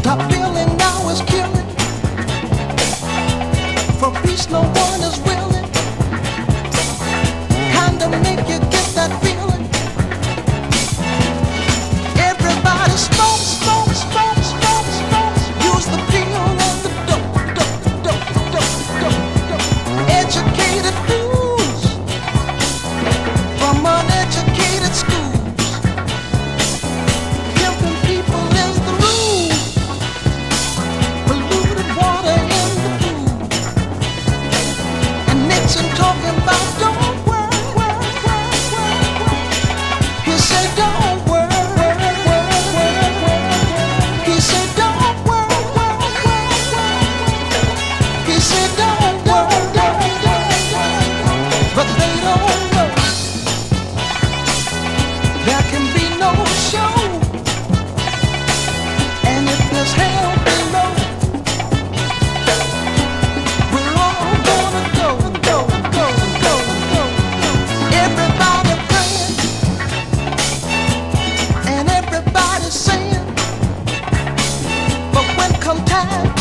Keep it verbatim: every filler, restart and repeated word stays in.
Top feeling now is killing. For peace no one is willing. Kinda make you get that feeling. Everybody smoke, smoke, smoke, smoke, smoke. Use the pill and the dope, dope, dope, dope, dope, dope. Educated fools from uneducated schools. Pimping people is the rule. Polluted water in the pool. And Nixon talking about don't worry, worry, worry, worry, worry. He said don't worry, worry, worry, worry, worry. He said don't worry, worry, worry, worry. He said don't worry, worry, worry, worry. But they don't know there can be no show. And if there's hell below, we're all gonna go, go, go, go, go. Everybody praying and everybody saying, but when come time